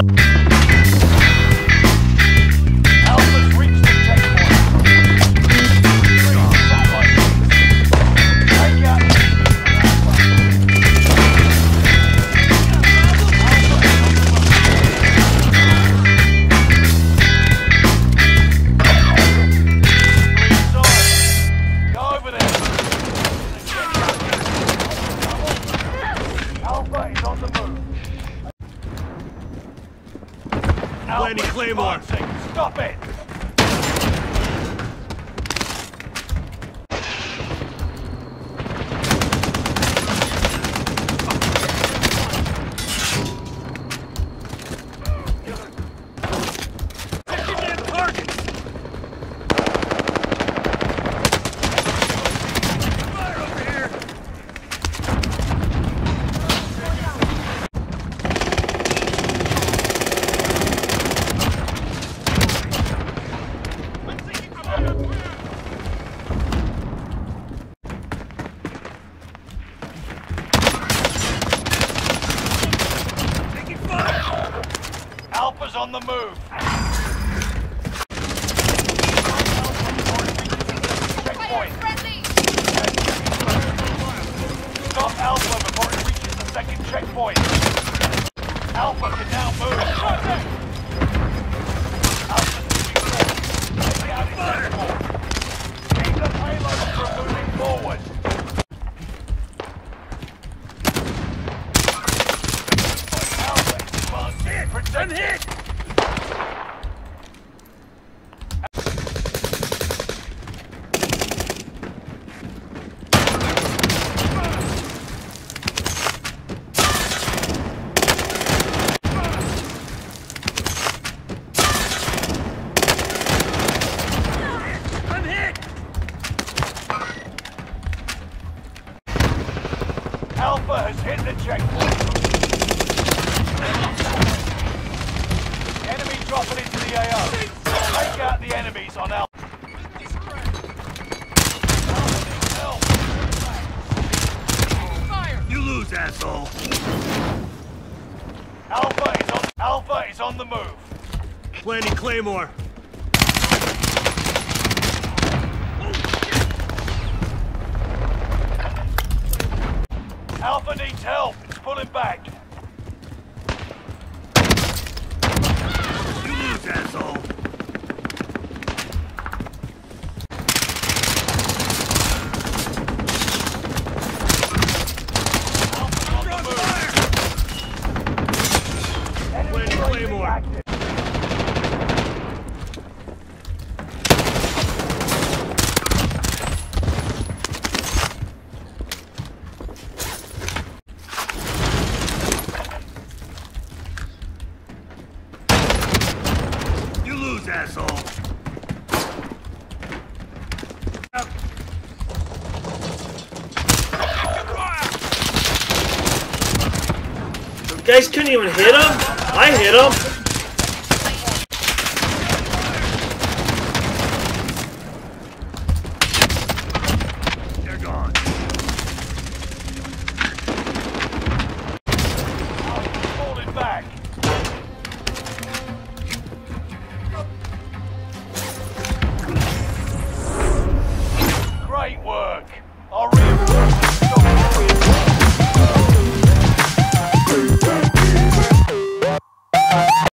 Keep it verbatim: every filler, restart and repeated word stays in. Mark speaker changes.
Speaker 1: Alpha's reached the checkpoint. Take out
Speaker 2: Landing Claymore.
Speaker 1: Stop it! Alpha's on the move. Checkpoint. Stop Alpha before it reaches the second checkpoint. Alpha can now move. Alpha's moving forward. Take out his checkpoint. Keep the payload from moving forward. I'm hit! I'm hit! Alpha has hit the checkpoint. Dropping into the A O. Take out the enemies on Alpha.
Speaker 2: You lose, asshole.
Speaker 1: Alpha is on. Alpha is on the move.
Speaker 2: Planting Claymore.
Speaker 1: Alpha needs help. It's pulling back.
Speaker 2: Asshole. Planting Claymore. Asshole.
Speaker 3: Those guys couldn't even hit him? I hit him!